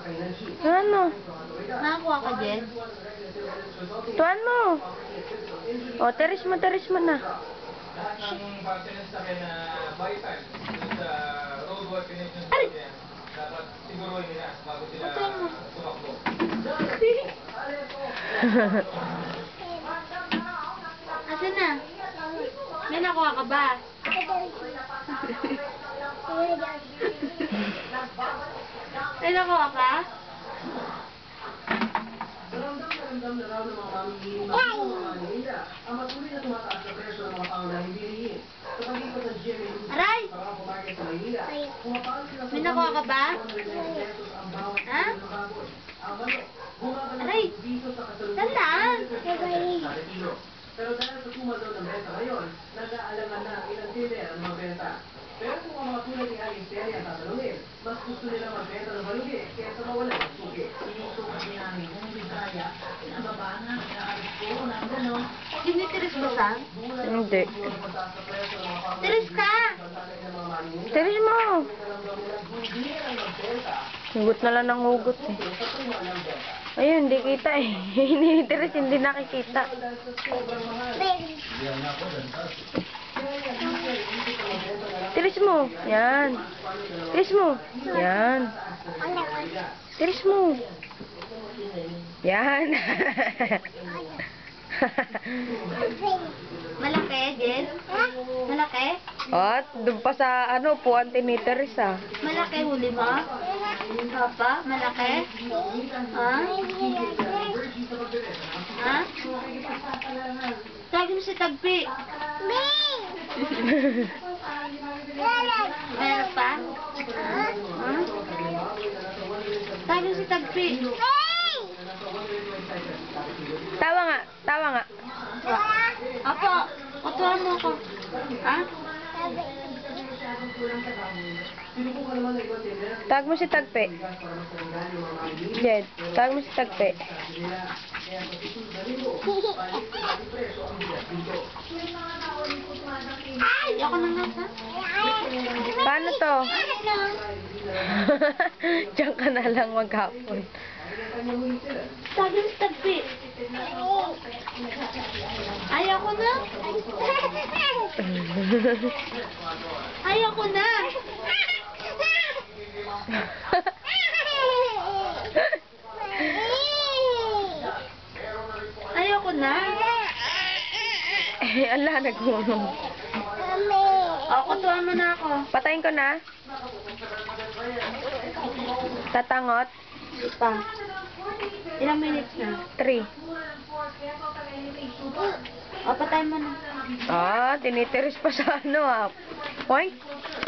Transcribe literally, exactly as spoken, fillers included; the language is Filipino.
Ano? Nakakuha ka, Jen? Tuan mo. O, teres mo, teres mo na. Ay! Asan na? May nakuha ka ba? May nakuha ka? Ramdam na raw ng mga mamimili ng mga maninda ang matuloy na tumataas na presyo ng mga pangunahing bilihin. Sa pag-ikot ng G M A Aray! sa mga pumarket sa Maynila, pumapalo sila sa May nakuha ka ba? pesos ang bawat Ha? kilo ng baboy. Ang manok, bumaba Aray! ng piso sa kasalukuyan Tandaan! kada kilo. Pero dahil sa tumal daw ng benta ngayon, nag-aalangan na ang ilang tiller ang mga benta. Pero kung ang mga tulad ni Alice Terry ang tatanungin, mas gusto nila magbenta ng balugi kaysa mawalan ng suki. Sinusukat niya namin kung hindi kaya, pinababa na, pinaalis ko, na gano'n. Tinitiris ba, Sam? Hindi. Tiris ka! Teres mo. Hugot na lang ng hugot eh. Ayun, hindi kita eh. Hindi teres, hindi nakikita. Teres mo. Yan. Teres mo. Yan. Teres mo. Yan. Malaki, Jen? Malaki? At doon pa sa ano, puwante ni Teres ah. Malaki huli mo? Papa, malaki? Ha? Ha? Tawag mo si Tagpi. Meron pa? Ha? Tawag mo si Tagpi. Tawa nga, tawa nga. Apo, kutuhan mo ako. Ha? Tawag mo si Tagpe. Jed, tawag mo si Tagpe. Ayoko na nga sa. Paano to? Diyan ka na lang maghapon. Tawag mo si Tagpi. Ayoko na. Ayoko na. Ayoko na. Eh, ala, nagulong. O, kutuhan mo na ako. Patayin ko na. Tatangot. Pa. Ilang minutes na? Three. O, patay mo na. Ah, tinitiris pa sa ano ah. Point.